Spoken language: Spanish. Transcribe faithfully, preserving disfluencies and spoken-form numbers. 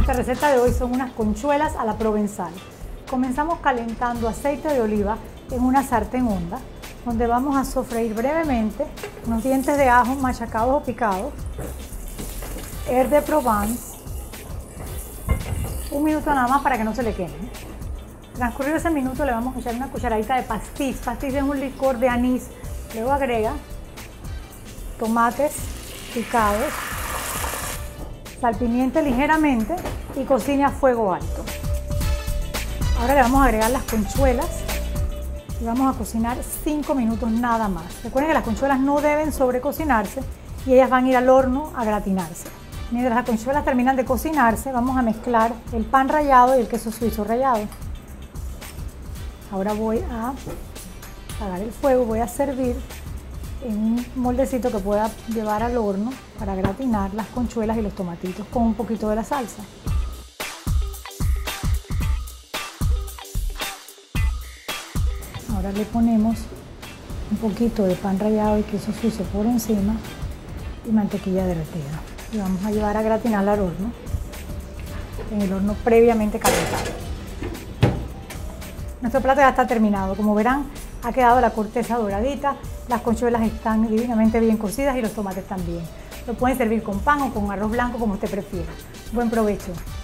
Nuestra receta de hoy son unas conchuelas a la provenzal. Comenzamos calentando aceite de oliva en una sartén honda, donde vamos a sofreír brevemente unos dientes de ajo machacados o picados, herbes de Provence, un minuto nada más para que no se le queme. Transcurrido ese minuto le vamos a echar una cucharadita de pastis. Pastis es un licor de anís. Luego agrega tomates picados, salpimiente ligeramente y cocine a fuego alto. Ahora le vamos a agregar las conchuelas y vamos a cocinar cinco minutos nada más. Recuerden que las conchuelas no deben sobrecocinarse y ellas van a ir al horno a gratinarse. Mientras las conchuelas terminan de cocinarse, vamos a mezclar el pan rallado y el queso suizo rallado. Ahora voy a apagar el fuego, voy a servir en un moldecito que pueda llevar al horno para gratinar las conchuelas y los tomatitos con un poquito de la salsa. Ahora le ponemos un poquito de pan rallado y queso suizo por encima y mantequilla derretida. Y vamos a llevar a gratinar al horno, en el horno previamente calentado. Nuestro plato ya está terminado. Como verán, ha quedado la corteza doradita, las conchuelas están divinamente bien cocidas y los tomates también. Lo pueden servir con pan o con arroz blanco, como usted prefiera. Buen provecho.